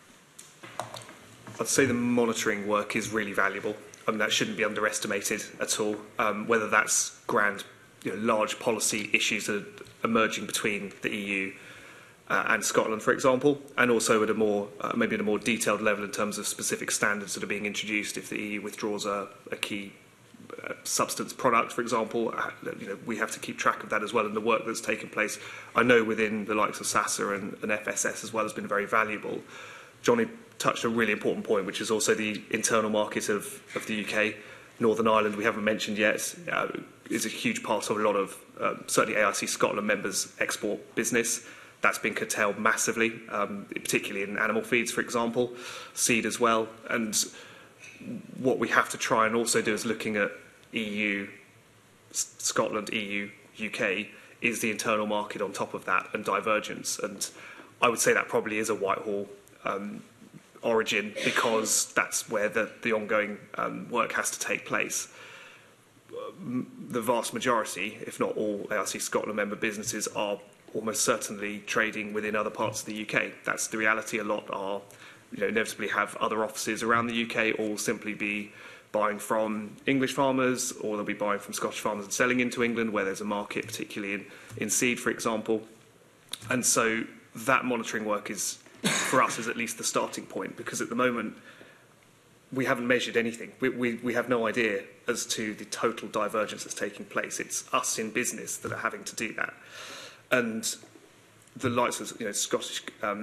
I'd say the monitoring work is really valuable. I mean, that shouldn't be underestimated at all, whether that's grand, large policy issues that are emerging between the EU and Scotland, for example, and also at a more, maybe at a more detailed level in terms of specific standards that are being introduced if the EU withdraws a key substance product, for example. We have to keep track of that as well, and the work that's taken place, I know within the likes of SASA and FSS as well, has been very valuable. Johnny touched on a really important point, which is also the internal market of the UK. Northern Ireland, we haven't mentioned yet, is a huge part of a lot of, certainly AIC Scotland members' export business. That's been curtailed massively, particularly in animal feeds, for example, seed as well. And what we have to try and also do is looking at EU, Scotland, EU, UK, is the internal market on top of that and divergence. And I would say that probably is a Whitehall origin, because that's where the ongoing work has to take place. The vast majority, if not all, AIC Scotland member businesses are almost certainly trading within other parts of the UK. That's the reality. A lot are, inevitably have other offices around the UK, or will simply be buying from English farmers, or they'll be buying from Scottish farmers and selling into England, where there's a market, particularly in seed, for example. And so that monitoring work is, for us, is at least the starting point, because at the moment we haven't measured anything. We have no idea as to the total divergence that's taking place. It's us in business that are having to do that. And the likes of Scottish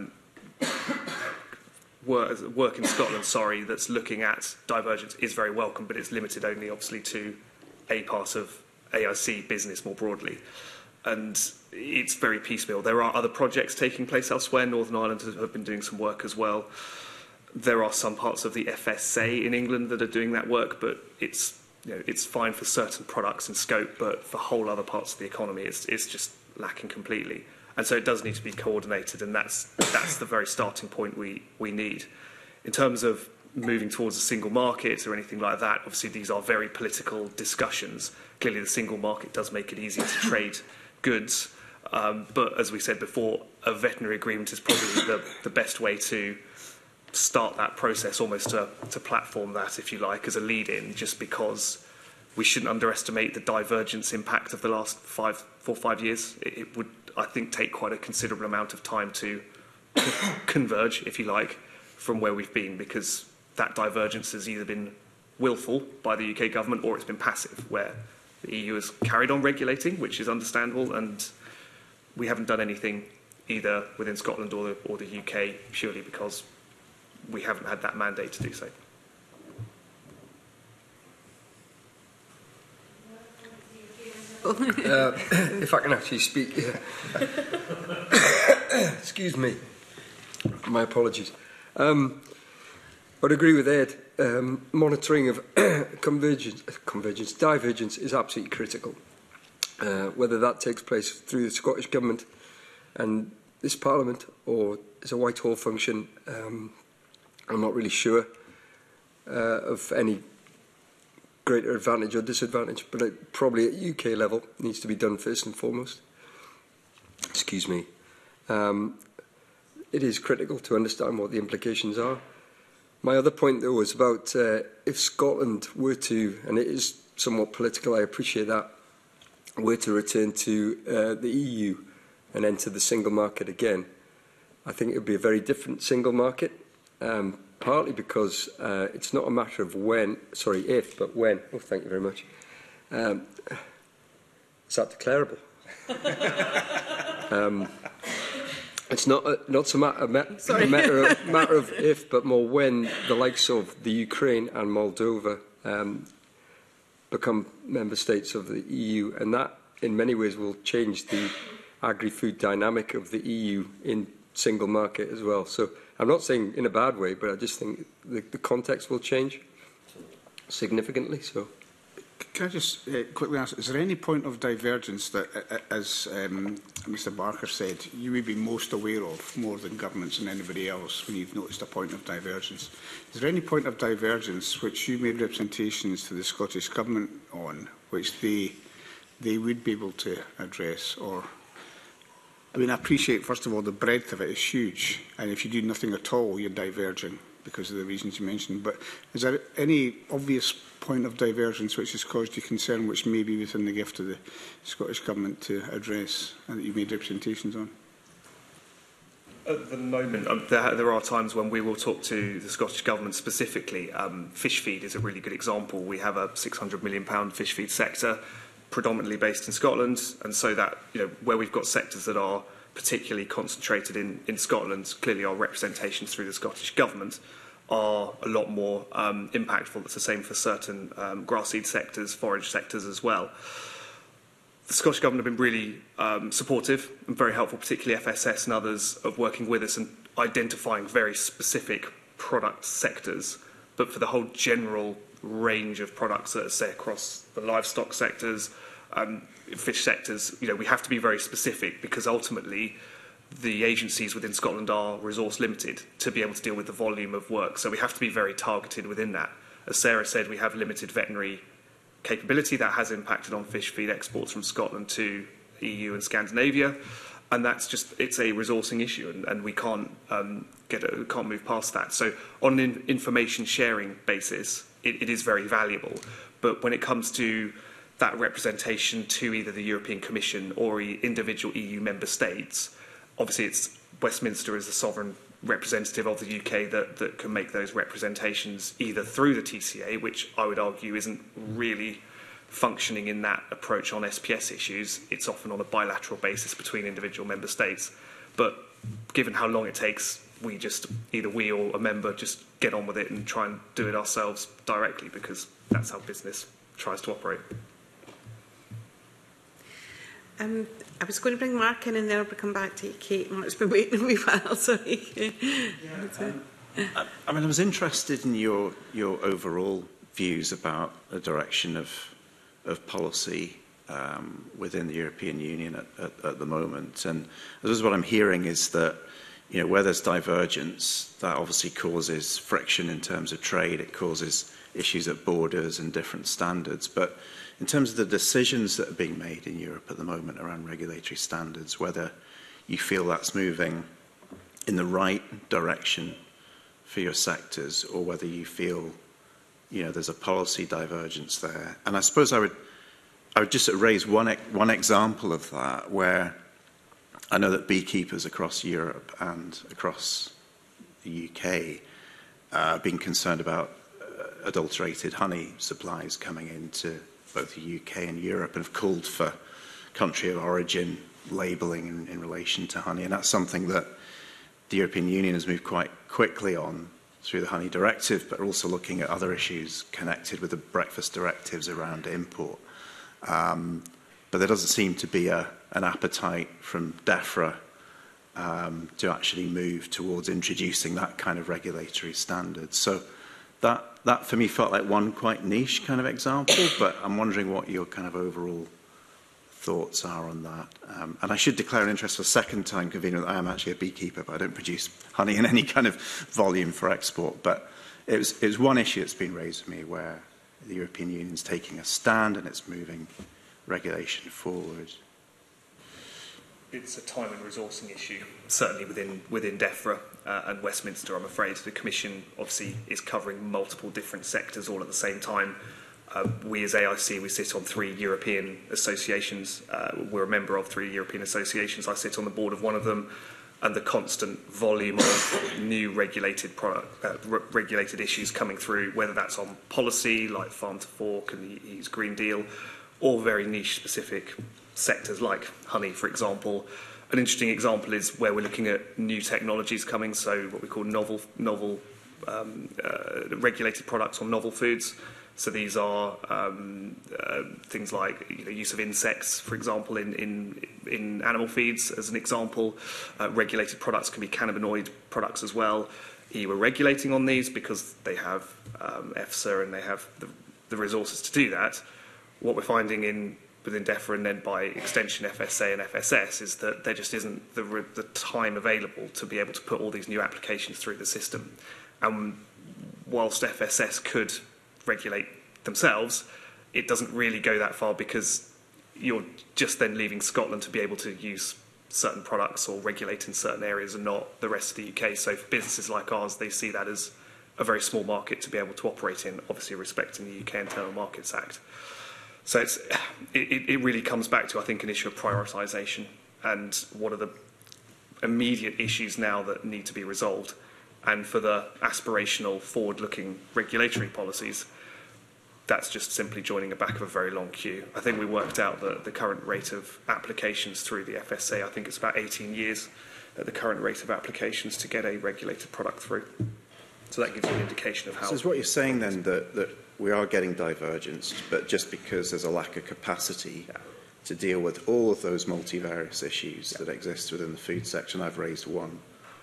work in Scotland, that's looking at divergence is very welcome, but it's limited only, obviously, to a part of AIC business more broadly. And it's very piecemeal. There are other projects taking place elsewhere. Northern Ireland have been doing some work as well. There are some parts of the FSA in England that are doing that work, but it's fine for certain products and scope, but for whole other parts of the economy, it's just lacking completely. And so it does need to be coordinated, and that's the very starting point we need. In terms of moving towards a single market or anything like that, obviously these are very political discussions. Clearly the single market does make it easier to trade goods, but as we said before, a veterinary agreement is probably the best way to start that process, almost to platform that, if you like, as a lead-in, just because we shouldn't underestimate the divergence impact of the last 4 or 5 years. It would, I think, take quite a considerable amount of time to converge, if you like, from where we've been, because that divergence has either been willful by the UK government or it's been passive, where the EU has carried on regulating, which is understandable, and we haven't done anything either within Scotland or the UK purely because we haven't had that mandate to do so.
If I can actually speak, excuse me, my apologies. I'd agree with Ed. Monitoring of divergence is absolutely critical. Whether that takes place through the Scottish Government And this Parliament, or is a Whitehall function, I'm not really sure of any greater advantage or disadvantage, but it probably at UK level needs to be done first and foremost. Excuse me. It is critical to understand what the implications are. My other point, though, was about if Scotland were to, and it is somewhat political, I appreciate that, were to return to the EU and enter the single market again, I think it would be a very different single market, partly because it's not a matter of when, sorry, if, but when. Oh, thank you very much. Is that declarable? It's not so a matter of if, but more when the likes of the Ukraine and Moldova become member states of the EU, and that in many ways will change the agri-food dynamic of the EU in single market as well. So I'm not saying in a bad way, but I just think the context will change significantly. So.
Can I just quickly ask, is there any point of divergence that, as Mr Barker said, you may be most aware of, more than governments and anybody else, when you've noticed a point of divergence? Is there any point of divergence which you made representations to the Scottish Government on, which they would be able to address? Or, I mean, I appreciate, first of all, the breadth of it is huge, and if you do nothing at all, you're diverging because of the reasons you mentioned. But is there any obvious point of divergence which has caused you concern, which may be within the gift of the Scottish Government to address, and that you've made representations on?
At the moment, there are times when we will talk to the Scottish Government specifically. Fish feed is a really good example. We have a £600 million fish feed sector, predominantly based in Scotland, and so that, where we've got sectors that are particularly concentrated in Scotland, clearly our representations through the Scottish Government are a lot more impactful. It's the same for certain grass seed sectors, forage sectors as well. The Scottish Government have been really supportive and very helpful, particularly FSS and others, of working with us and identifying very specific product sectors. But for the whole general range of products that are, say, across the livestock sectors, fish sectors, we have to be very specific, because ultimately the agencies within Scotland are resource limited to be able to deal with the volume of work. So we have to be very targeted within that. As Sarah said, we have limited veterinary capability that has impacted on fish feed exports from Scotland to EU and Scandinavia, and that's just, it's a resourcing issue, and we can't can't move past that. So on an information sharing basis, it is very valuable. But when it comes to that representation to either the European Commission or individual EU member states, obviously it's Westminster as the sovereign representative of the UK that can make those representations either through the TCA, which I would argue isn't really functioning in that approach on SPS issues. It's often on a bilateral basis between individual member states. But given how long it takes, either we or a member just get on with it and try and do it ourselves directly, because that's how business tries to operate.
I was going to bring Mark in, and then I'll come back to you, Kate. Mark's been waiting a wee while, sorry.
I was interested in your overall views about the direction of policy within the European Union at the moment. And this is what I'm hearing is that, where there's divergence, that obviously causes friction in terms of trade. It causes issues at borders and different standards. But in terms of the decisions that are being made in Europe at the moment around regulatory standards, whether you feel that's moving in the right direction for your sectors, or whether you feel, there's a policy divergence there. And I suppose I would just raise one example of that, where I know that beekeepers across Europe and across the UK are being concerned about adulterated honey supplies coming into both the UK and Europe, and have called for country of origin labelling in relation to honey. And that's something that the European Union has moved quite quickly on through the Honey Directive, but also looking at other issues connected with the breakfast directives around import. But there doesn't seem to be an appetite from DEFRA to actually move towards introducing that kind of regulatory standard. So that for me felt like one quite niche kind of example, but I'm wondering what your kind of overall thoughts are on that. And I should declare an interest for a second time, convener, that I am actually a beekeeper, but I don't produce honey in any kind of volume for export. But it was one issue that's been raised with me where the European Union is taking a stand and it's moving regulation forward.
It's a time and resourcing issue, certainly within DEFRA and Westminster, I'm afraid. The Commission obviously is covering multiple different sectors all at the same time. We as AIC, we sit on 3 European associations. We're a member of 3 European associations. I sit on the board of one of them, and the constant volume of new regulated regulated issues coming through, whether that's on policy like Farm to Fork and the EU's Green Deal, or very niche specific sectors like honey, for example. An interesting example is where we're looking at new technologies coming, so what we call novel regulated products or novel foods. So these are things like use of insects, for example, in animal feeds, as an example. Regulated products can be cannabinoid products as well. EU are regulating on these because they have EFSA and they have the resources to do that. What we're finding within DEFRA and then by extension FSA and FSS is that there just isn't the time available to be able to put all these new applications through the system. And whilst FSS could regulate themselves, it doesn't really go that far because you're just then leaving Scotland to be able to use certain products or regulate in certain areas and not the rest of the UK. So for businesses like ours, they see that as a very small market to be able to operate in, obviously respecting the UK Internal Markets Act. So it really comes back to, I think, an issue of prioritisation and what are the immediate issues now that need to be resolved. And for the aspirational, forward-looking regulatory policies, that's just simply joining the back of a very long queue. I think we worked out that the current rate of applications through the FSA, I think it's about 18 years at the current rate of applications to get a regulated product through. So that gives you an indication of how...
So is what you're saying then that we are getting divergence, but just because there's a lack of capacity to deal with all of those multivarious issues that exist within the food section? I've raised one.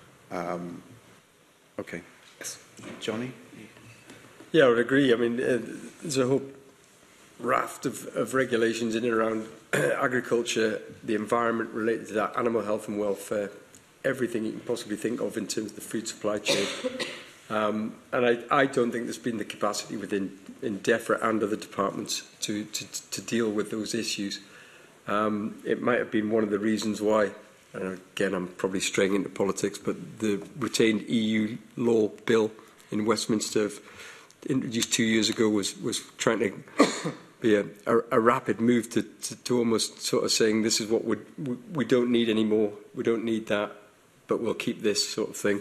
Okay.
Yes.
Johnny?
Yeah, I would agree. I mean, there's a whole raft of regulations in and around agriculture, the environment related to that, animal health and welfare, everything you can possibly think of in terms of the food supply chain. And I don't think there's been the capacity in DEFRA and other departments to deal with those issues. It might have been one of the reasons why, and again, I'm probably straying into politics, but the retained EU law bill in Westminster, introduced 2 years ago, was trying to be a rapid move to almost sort of saying this is what we don't need anymore, we don't need that, but we'll keep this sort of thing.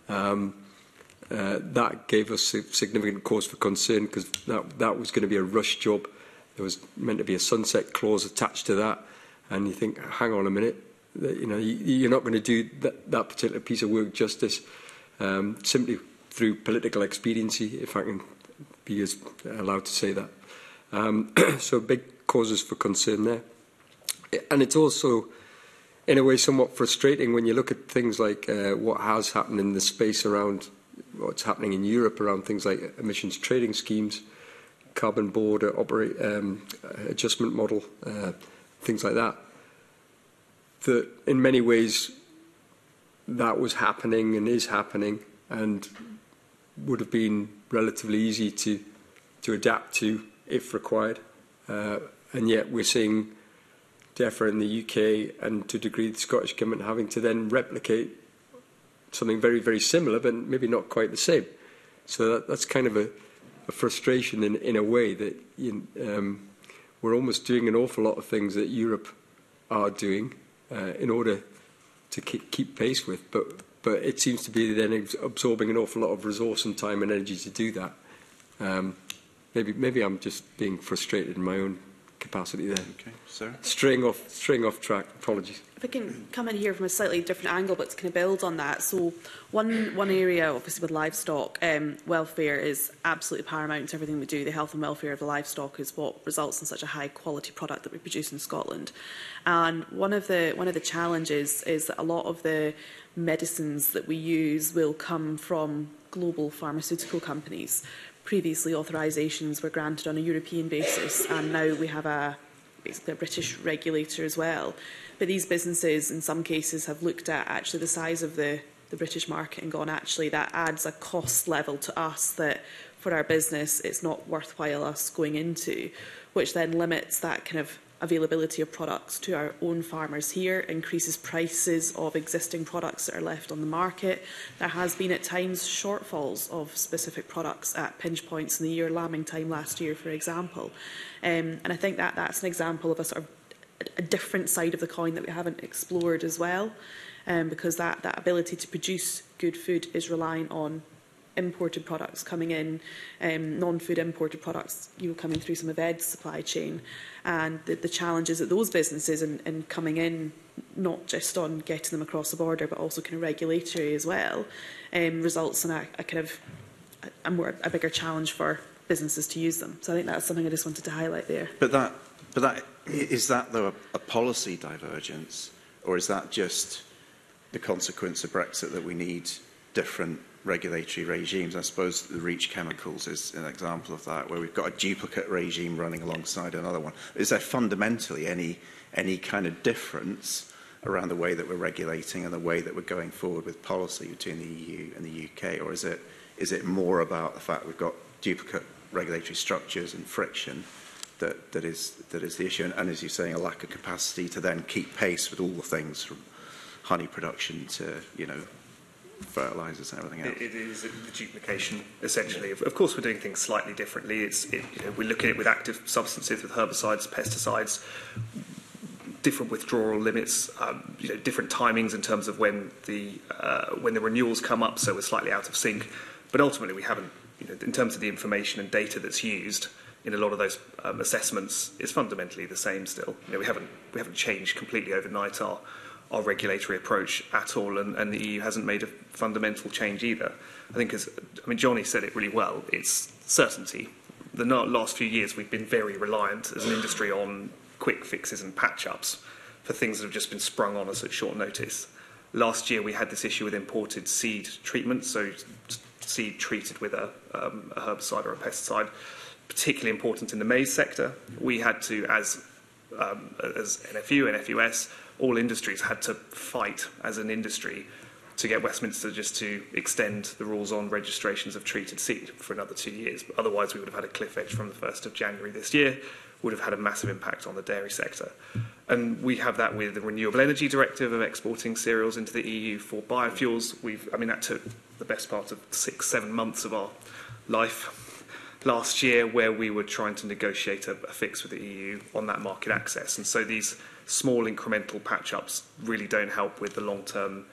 That gave us significant cause for concern because that was going to be a rush job. There was meant to be a sunset clause attached to that, and you think, hang on a minute, you're not going to do that particular piece of work justice simply through political expediency, if I can be allowed to say that. So big causes for concern there. And it's also, in a way, somewhat frustrating when you look at things like what has happened in the space around what's happening in Europe around things like emissions trading schemes, carbon border adjustment model, things like that. That in many ways that was happening and is happening and would have been relatively easy to adapt to if required. And yet we're seeing DEFRA in the UK and to a degree the Scottish Government having to then replicate something very, very similar, but maybe not quite the same. So that's kind of a frustration in a way that we're almost doing an awful lot of things that Europe are doing in order to keep pace with, but it seems to be then absorbing an awful lot of resource and time and energy to do that. Maybe I'm just being frustrated in my own capacity there.
Okay, Sarah?
Straying off track. Apologies.
If I can come in here from a slightly different angle, but to kind of build on that. So one area, obviously with livestock, welfare is absolutely paramount to everything we do. The health and welfare of the livestock is what results in such a high quality product that we produce in Scotland. And one of the challenges is that a lot of the medicines that we use will come from global pharmaceutical companies. Previously, authorisations were granted on a European basis, and now we have a the British regulator as well. But these businesses, in some cases, have looked at actually the size of the British market and gone, actually, that adds a cost level to us that for our business it's not worthwhile us going into, which then limits that kind of availability of products to our own farmers here, increases prices of existing products that are left on the market. There has been at times shortfalls of specific products at pinch points in the year lambing time last year, for example. And I think that that's an example of a sort of a different side of the coin that we haven't explored as well, because that ability to produce good food is relying on imported products coming in, non-food imported products, coming through some of Ed's supply chain, and the challenges that those businesses in coming in, not just on getting them across the border, but also kind of regulatory as well, results in a kind of a bigger challenge for businesses to use them. So I think that's something I just wanted to highlight there.
But is that though a policy divergence, or is that just the consequence of Brexit that we need different regulatory regimes? I suppose the REACH chemicals is an example of that, where we've got a duplicate regime running alongside another one. Is there fundamentally any kind of difference around the way that we're regulating and the way that we're going forward with policy between the EU and the UK, or is it more about the fact we've got duplicate regulatory structures and friction that is the issue, and as you're saying, a lack of capacity to then keep pace with all the things from honey production to fertilisers and everything else?
It is the duplication, essentially. Of course, we're doing things slightly differently. We look at it with active substances, with herbicides, pesticides, different withdrawal limits, different timings in terms of when the renewals come up, so we're slightly out of sync. But ultimately, we haven't, in terms of the information and data that's used in a lot of those assessments, is fundamentally the same still. We haven't changed completely overnight our regulatory approach at all, and the EU hasn't made a fundamental change either. I think, Johnny said it really well, it's certainty. The last few years we've been very reliant as an industry on quick fixes and patch-ups for things that have just been sprung on us at short notice. Last year we had this issue with imported seed treatment, so seed treated with a herbicide or a pesticide, particularly important in the maize sector. We had to, as NFU and FUS, all industries had to fight as an industry to get Westminster just to extend the rules on registrations of treated seed for another 2 years. But otherwise, we would have had a cliff edge from the 1st of January this year, would have had a massive impact on the dairy sector. And we have that with the Renewable Energy Directive of exporting cereals into the EU for biofuels. That took the best part of 6-7 months of our life last year, where we were trying to negotiate a fix with the EU on that market access. And so these small incremental patch-ups really don't help with the long-term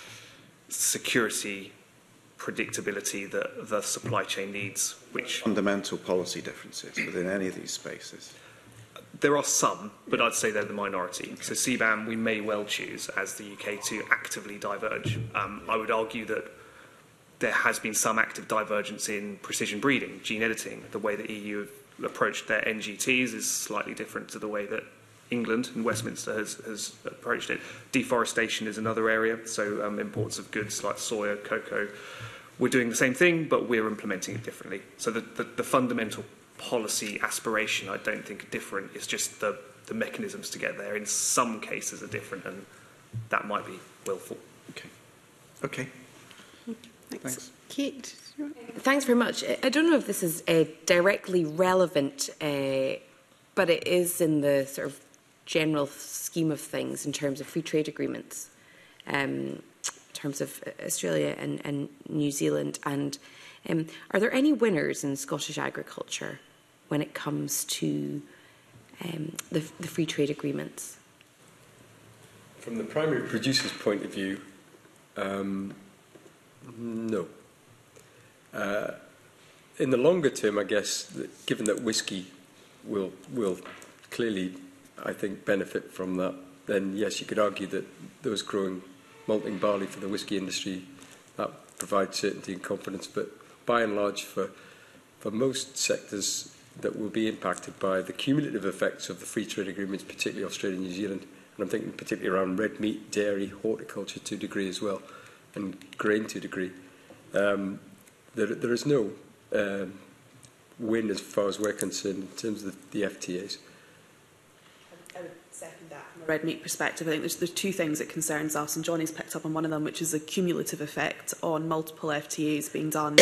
security, predictability that the supply chain needs. Which
fundamental policy differences within any of these spaces?
There are some, but I'd say they're the minority. So CBAM, we may well choose as the UK to actively diverge. I would argue that there has been some active divergence in precision breeding, gene editing. The way the EU have approached their NGTs is slightly different to the way that England and Westminster has approached it. Deforestation is another area, so imports of goods like soya, cocoa. We're doing the same thing, but we're implementing it differently. So the fundamental policy aspiration, I don't think, are different. It's just the mechanisms to get there in some cases are different, and that might be willful.
Okay.
Thanks. Kate?
Thanks very much. I don't know if this is directly relevant, but it is in the sort of general scheme of things in terms of free trade agreements, in terms of Australia and New Zealand. And are there any winners in Scottish agriculture when it comes to the free trade agreements?
From the primary producer's point of view, no. In the longer term, I guess, given that whisky will clearly, I think, benefit from that, then yes, you could argue that those growing malting barley for the whisky industry, that provides certainty and confidence. But by and large, for most sectors that will be impacted by the cumulative effects of the free trade agreements, particularly Australia and New Zealand, and I'm thinking particularly around red meat, dairy, horticulture to a degree as well, and grain to a degree, there is no win as far as we're concerned in terms of the FTAs.
I would second that from a red meat perspective. I think there's two things that concerns us, and Johnny's picked up on one of them, which is the cumulative effect on multiple FTAs being done,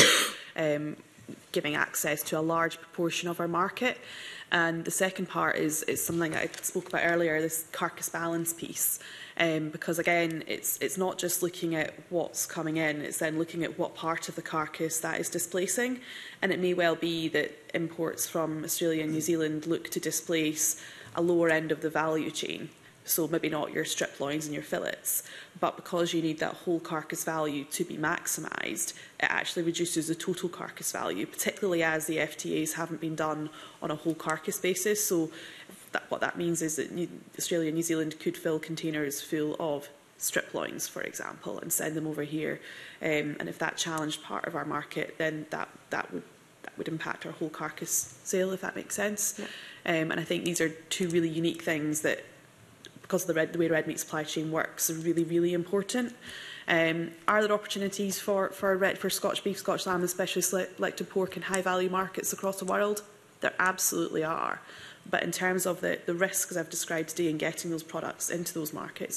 giving access to a large proportion of our market. And the second part is something I spoke about earlier, this carcass balance piece. Because again, it's not just looking at what's coming in, it's then looking at what part of the carcass that is displacing. And it may well be that imports from Australia and New Zealand look to displace a lower end of the value chain. So maybe not your strip loins and your fillets, but because you need that whole carcass value to be maximised, it actually reduces the total carcass value, particularly as the FTAs haven't been done on a whole carcass basis. So what that means is that Australia and New Zealand could fill containers full of strip loins, for example, and send them over here. And if that challenged part of our market, then that would impact our whole carcass sale, if that makes sense. Yeah. And I think these are two really unique things that, because of the way red meat supply chain works, are really, really important. Are there opportunities for Scotch beef, Scotch lamb, especially selected pork in high-value markets across the world? There absolutely are. But in terms of the risks I've described today in getting those products into those markets,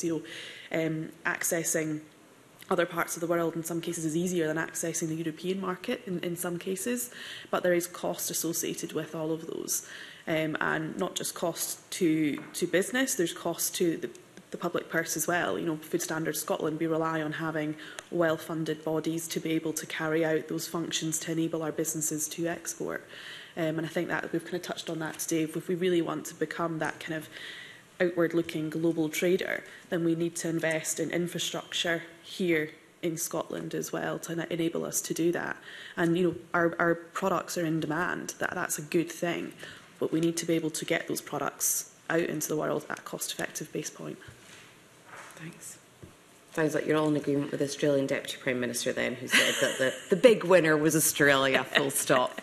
accessing other parts of the world in some cases is easier than accessing the European market in some cases. But there is cost associated with all of those. And not just cost to business, there's cost to the public purse as well. Food Standards Scotland, we rely on having well-funded bodies to be able to carry out those functions to enable our businesses to export. And I think that we've kind of touched on that today. If we really want to become that kind of outward-looking global trader, then we need to invest in infrastructure here in Scotland as well to enable us to do that. And our products are in demand. That's a good thing. But we need to be able to get those products out into the world at a cost-effective base point.
Thanks. Sounds like you're all in agreement with the Australian Deputy Prime Minister then, who said that the big winner was Australia, full stop.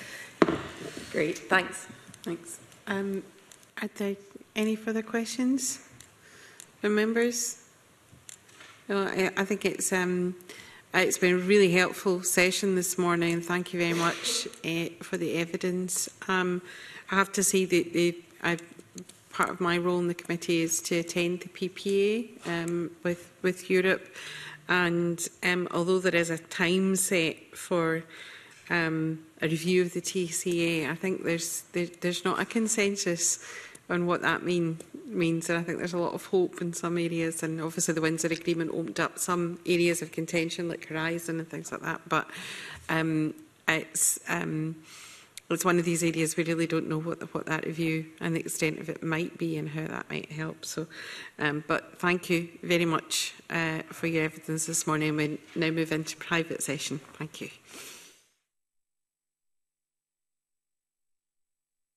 Great, thanks.
Thanks. Are there any further questions from members? No, I think it's been a really helpful session this morning, and thank you very much for the evidence. I have to say that part of my role in the committee is to attend the PPA with Europe, and although there is a time set for a review of the TCA, I think there's not a consensus on what that means, and I think there's a lot of hope in some areas, and obviously the Windsor Agreement opened up some areas of contention like Horizon and things like that, but it's one of these areas we really don't know what that review and the extent of it might be and how that might help. So, but thank you very much for your evidence this morning. We now move into private session. Thank you.